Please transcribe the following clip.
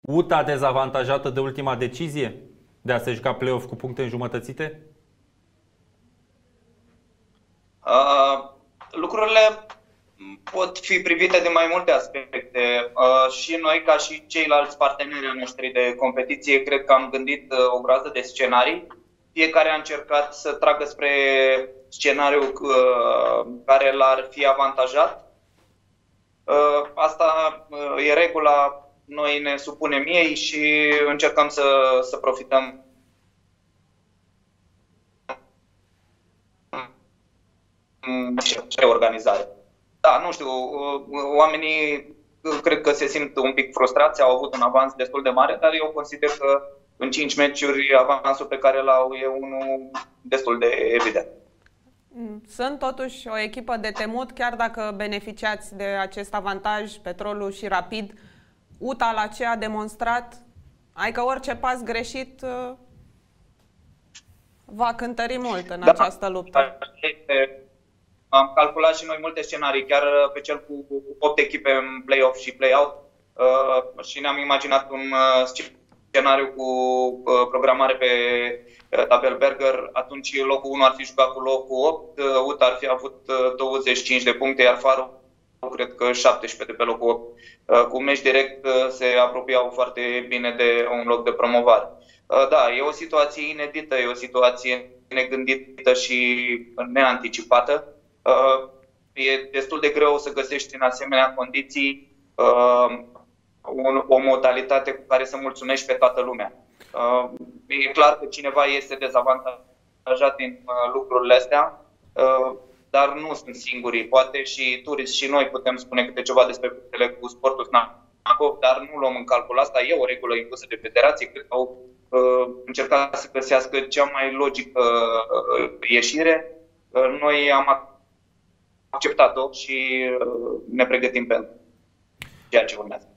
UTA dezavantajată de ultima decizie de a se juca play-off cu puncte înjumătățite? Lucrurile pot fi privite de mai multe aspecte. Și noi, ca și ceilalți parteneri noștri de competiție, cred că am gândit o groază de scenarii. Fiecare a încercat să tragă spre scenariul care l-ar fi avantajat. Asta e regula. Noi ne supunem ei și încercăm să profităm de organizare. Da, nu știu, oamenii cred că se simt un pic frustrați, au avut un avans destul de mare, dar eu consider că în 5 meciuri avansul pe care l-au e unul destul de evident. Sunt totuși o echipă de temut, chiar dacă beneficiați de acest avantaj, Petrolul și Rapid. UTA la ce a demonstrat, că orice pas greșit va cântări mult în această luptă. Am calculat și noi multe scenarii, chiar pe cel cu 8 echipe în play-off și play-out, și ne-am imaginat un scenariu cu programare pe Tabelberger. Atunci locul 1 ar fi jucat cu locul 8, UTA ar fi avut 25 de puncte, iar Farul cred că 17 de pe locul 8. Cu meci direct se apropiau foarte bine de un loc de promovare. Da, e o situație inedită, e o situație negândită și neanticipată. E destul de greu să găsești în asemenea condiții o modalitate cu care să mulțumești pe toată lumea. E clar că cineva este dezavantajat din lucrurile astea, dar nu sunt singurii. Poate și turiști și noi putem spune câte ceva despre punctele cu Sportul Snacov, dar nu luăm în calcul asta. E o regulă impusă de federație. Cred că au încercat să găsească cea mai logică ieșire. Noi am acceptat-o și ne pregătim pentru ceea ce urmează.